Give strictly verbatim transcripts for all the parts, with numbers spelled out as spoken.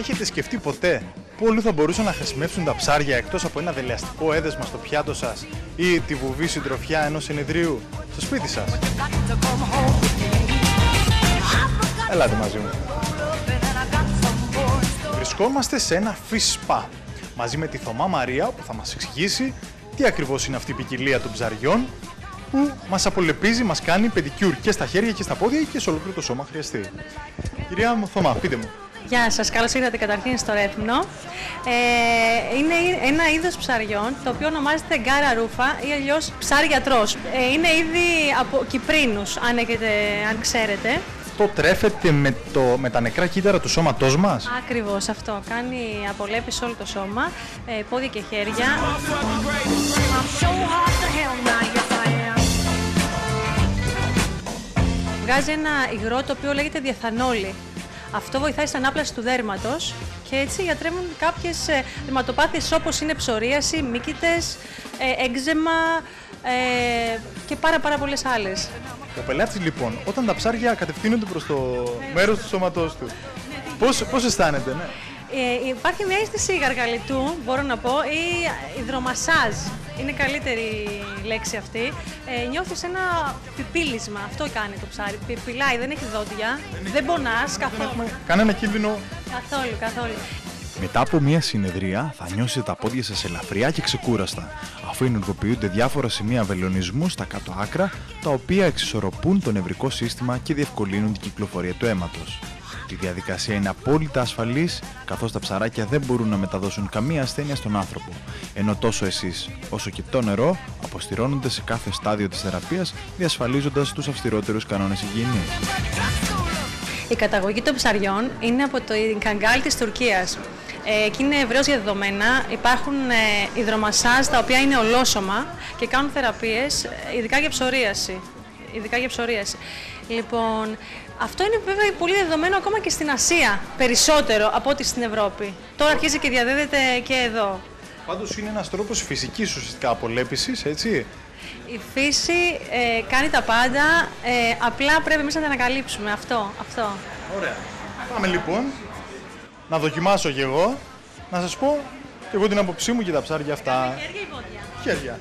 Έχετε σκεφτεί ποτέ πού αλλού θα μπορούσαν να χρησιμεύσουν τα ψάρια εκτός από ένα δελεαστικό έδεσμα στο πιάτο σας ή τη βουβή συντροφιά ενός συνεδρίου στο σπίτι σας? Ελάτε μαζί μου. Βρισκόμαστε σε ένα fish spa μαζί με τη Θωμά Μαρία που θα μας εξηγήσει τι ακριβώς είναι αυτή η ποικιλία των ψαριών που μας απολεπίζει, μας κάνει πεντικιούρ και στα χέρια και στα πόδια και σε ολόκληρο το σώμα χρειαστεί. Κυρία μου Θωμά, πείτε μου. Γεια σας, καλώς ήρθατε καταρχήν στο Ρέθμνο. Ε, είναι ένα είδος ψαριών το οποίο ονομάζεται γκάρα ρούφα ή αλλιώς ψάρι-γιατρός. Ε, είναι είδη από Κυπρίνους, αν, έχετε, αν ξέρετε. Αυτό τρέφεται με, το, με τα νεκρά κύτταρα του σώματός μας? Ακριβώς αυτό. Κάνει απολέπιση σε όλο το σώμα, ε, πόδια και χέρια. Βγάζει ένα υγρό το οποίο λέγεται διαθανόλη. Αυτό βοηθάει στην ανάπλαση του δέρματος και έτσι γιατρεύουν κάποιες δερματοπάθειες όπως είναι ψωρίαση, μύκητες, ε, έξεμα ε, και πάρα πάρα πολλές άλλες. Ο πελάτης λοιπόν, όταν τα ψάρια κατευθύνονται προς το μέρος του σώματός του, πώς, πώς αισθάνεται, ναι? Ε, υπάρχει μια αίσθηση γαργαλιτού, μπορώ να πω, ή υδρομασάζ. Είναι καλύτερη λέξη αυτή. Ε, νιώθεις ένα πιπίλισμα. Αυτό κάνει το ψάρι. Πιπιλάει, δεν έχει δόντια, δεν, δεν πονάς καθόλου. Κανένα κίνδυνο. Καθόλου, καθόλου. Μετά από μια συνεδρία θα νιώσετε τα πόδια σας ελαφριά και ξεκούραστα, αφού ενεργοποιούνται διάφορα σημεία βελονισμού στα κάτω άκρα, τα οποία εξισορροπούν το νευρικό σύστημα και διευκολύνουν την κυκλοφορία του αίματος. Η διαδικασία είναι απόλυτα ασφαλής, καθώς τα ψαράκια δεν μπορούν να μεταδώσουν καμία ασθένεια στον άνθρωπο, ενώ τόσο εσείς όσο και το νερό αποστηρώνονται σε κάθε στάδιο της θεραπείας, διασφαλίζοντας τους αυστηρότερους κανόνες υγιεινής. Η καταγωγή των ψαριών είναι από το Κανγκάλ της Τουρκίας. Ε, εκεί είναι ευρέως διαδεδομένα. Υπάρχουν ε, υδρομασάζ τα οποία είναι ολόσωμα και κάνουν θεραπείες, ειδικά για ψωρίαση. Ειδικά για ψωρίαση. Λοιπόν, αυτό είναι βέβαια πολύ δεδομένο ακόμα και στην Ασία, περισσότερο από ό,τι στην Ευρώπη. Τώρα αρχίζει και διαδίδεται και εδώ. Πάντως είναι ένας τρόπος φυσικής ουσιαστικά απολέπισης, έτσι. Η φύση ε, κάνει τα πάντα, ε, απλά πρέπει εμείς να τα ανακαλύψουμε. Αυτό, αυτό. Ωραία. Πάμε λοιπόν, να δοκιμάσω κι εγώ, να σας πω και εγώ την άποψή μου για τα ψάρια αυτά. Χέρια ή πόδια? Χέρια.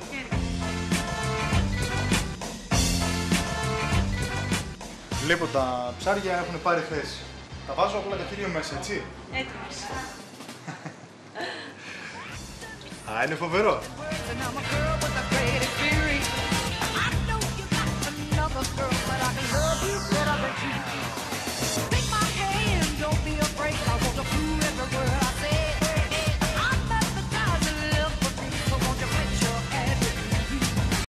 Βλέπω τα ψάρια έχουν πάρει θέση. Τα βάζω απλά τα χέρια μέσα, έτσι. Έτοιμος. Α, είναι φοβερό.